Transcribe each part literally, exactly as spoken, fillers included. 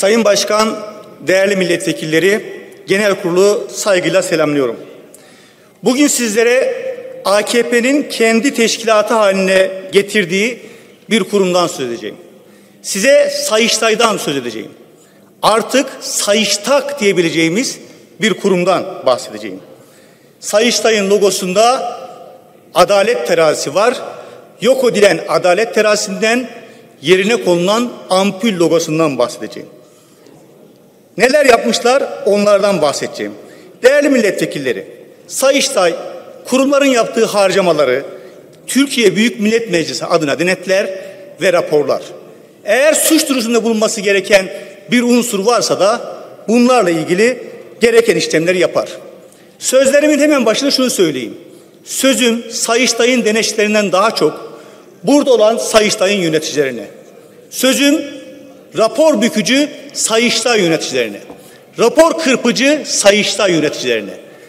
Sayın Başkan, değerli milletvekilleri, genel kurulu saygıyla selamlıyorum. Bugün sizlere A K P'nin kendi teşkilatı haline getirdiği bir kurumdan söz edeceğim. Size Sayıştay'dan söz edeceğim. Artık Sayıştak diyebileceğimiz bir kurumdan bahsedeceğim. Sayıştay'ın logosunda adalet terazisi var. Yok edilen adalet terazisinden yerine konulan ampul logosundan bahsedeceğim. Neler yapmışlar onlardan bahsedeceğim. Değerli milletvekilleri, Sayıştay kurumların yaptığı harcamaları Türkiye Büyük Millet Meclisi adına denetler ve raporlar. Eğer suç duyurusunda bulunması gereken bir unsur varsa da bunlarla ilgili gereken işlemleri yapar. Sözlerimin hemen başında şunu söyleyeyim. Sözüm Sayıştay'ın denetçilerinden daha çok burada olan Sayıştay'ın yöneticilerine. Sözüm rapor bükücü Sayıştay yöneticilerine. Rapor kırpıcı Sayıştay yöneticilerine.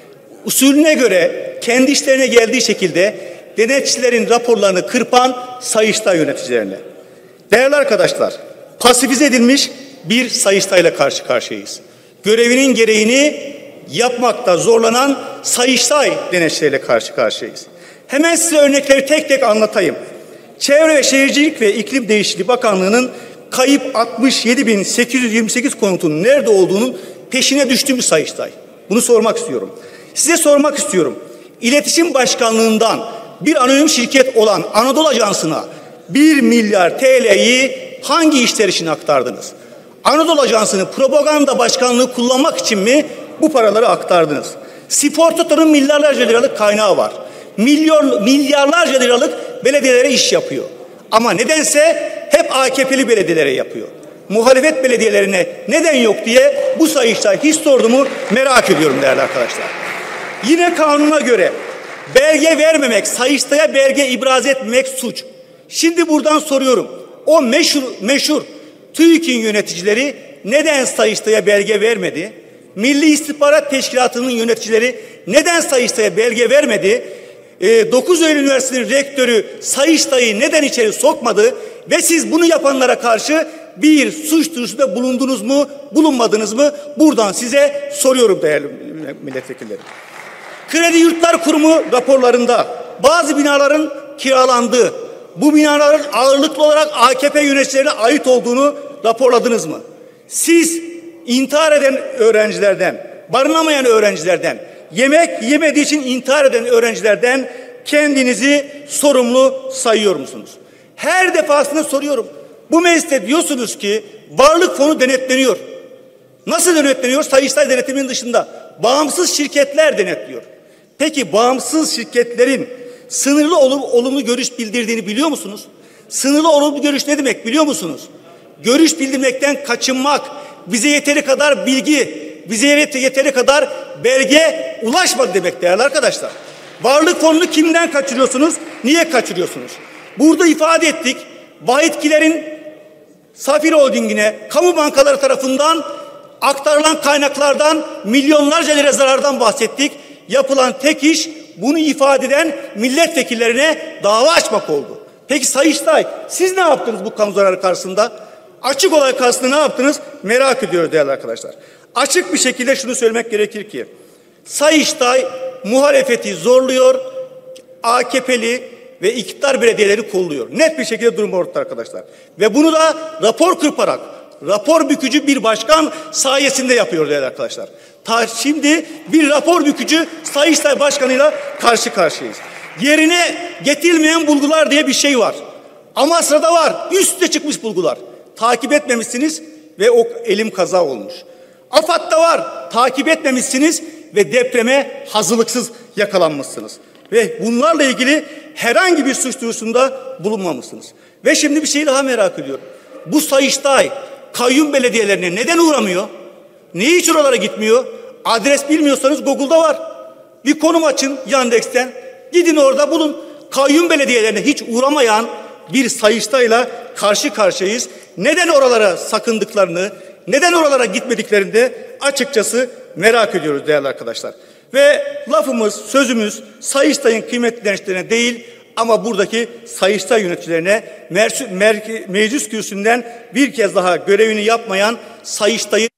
Usulüne göre kendi işlerine geldiği şekilde denetçilerin raporlarını kırpan Sayıştay yöneticilerine. Değerli arkadaşlar, pasifize edilmiş bir Sayıştay'la karşı karşıyayız. Görevinin gereğini yapmakta zorlanan Sayıştay denetçileriyle karşı karşıyayız. Hemen size örnekleri tek tek anlatayım. Çevre ve Şehircilik ve İklim Değişikliği Bakanlığı'nın kayıp altmış yedi bin sekiz yüz yirmi sekiz konutunun nerede olduğunun peşine düştü mü Sayıştay? Bunu sormak istiyorum. Size sormak istiyorum. İletişim Başkanlığı'ndan bir anonim şirket olan Anadolu Ajansı'na bir milyar T L'yi hangi işler için aktardınız? Anadolu Ajansı'nı propaganda başkanlığı kullanmak için mi bu paraları aktardınız? Spor Toto'nun milyarlarca liralık kaynağı var. Milyon, milyarlarca liralık belediyelere iş yapıyor. Ama nedense hep A K P'li belediyelere yapıyor. Muhalefet belediyelerine neden yok diye bu Sayıştay hiç sorduğumu merak ediyorum değerli arkadaşlar. Yine kanuna göre belge vermemek, Sayıştay'a belge ibraz etmemek suç. Şimdi buradan soruyorum. O meşhur, meşhur TÜİK'in yöneticileri neden Sayıştay'a belge vermedi? Milli İstihbarat Teşkilatı'nın yöneticileri neden Sayıştay'a belge vermedi? E, dokuz Eylül Üniversitesi'nin rektörü Sayıştay'ı neden içeri sokmadı? Ve siz bunu yapanlara karşı bir suç duyurusunda bulundunuz mu, bulunmadınız mı? Buradan size soruyorum değerli milletvekilleri. Kredi Yurtlar Kurumu raporlarında bazı binaların kiralandığı, bu binaların ağırlıklı olarak A K P yöneticilerine ait olduğunu raporladınız mı? Siz intihar eden öğrencilerden, barınamayan öğrencilerden, yemek yemediği için intihar eden öğrencilerden kendinizi sorumlu sayıyor musunuz? Her defasında soruyorum. Bu mecliste diyorsunuz ki varlık fonu denetleniyor. Nasıl denetleniyor? Sayıştay denetiminin dışında. Bağımsız şirketler denetliyor. Peki bağımsız şirketlerin sınırlı olumlu, olumlu görüş bildirdiğini biliyor musunuz? Sınırlı olumlu görüş ne demek biliyor musunuz? Görüş bildirmekten kaçınmak, bize yeteri kadar bilgi, bize yeteri kadar belge ulaşmadı demek değerli arkadaşlar. Varlık fonunu kimden kaçırıyorsunuz? Niye kaçırıyorsunuz? Burada ifade ettik. Vahitkilerin Safir Holding'ine kamu bankaları tarafından aktarılan kaynaklardan milyonlarca lira zarardan bahsettik. Yapılan tek iş bunu ifade eden milletvekillerine dava açmak oldu. Peki Sayıştay siz ne yaptınız bu kamu zararı karşısında? Açık olay karşısında ne yaptınız? Merak ediyoruz değerli arkadaşlar. Açık bir şekilde şunu söylemek gerekir ki Sayıştay muhalefeti zorluyor, A K P'li ve iktidar belediyeleri kolluyor. Net bir şekilde durum ortada arkadaşlar. Ve bunu da rapor kırparak, rapor bükücü bir başkan sayesinde yapıyor değerli arkadaşlar. Ta şimdi bir rapor bükücü Sayıştay Başkanı'yla karşı karşıyayız. Yerine getirilmeyen bulgular diye bir şey var. Amasra'da var. Üste çıkmış bulgular. Takip etmemişsiniz ve o elim kaza olmuş. AFAD'da var. Takip etmemişsiniz ve depreme hazırlıksız yakalanmışsınız. Ve bunlarla ilgili herhangi bir suç duyurusunda bulunmamışsınız. Ve şimdi bir şey daha merak ediyorum. Bu Sayıştay kayyum belediyelerine neden uğramıyor? Niye hiç oralara gitmiyor? Adres bilmiyorsanız Google'da var. Bir konum açın Yandex'ten. Gidin orada bulun. Kayyum belediyelerine hiç uğramayan bir Sayıştay'la karşı karşıyayız. Neden oralara sakındıklarını, neden oralara gitmediklerini de açıkçası merak ediyoruz değerli arkadaşlar. Ve lafımız, sözümüz Sayıştay'ın kıymetli denetçilerine değil, Ama buradaki Sayıştay yöneticilerine meclis kürsüsünden bir kez daha görevini yapmayan Sayıştay'ı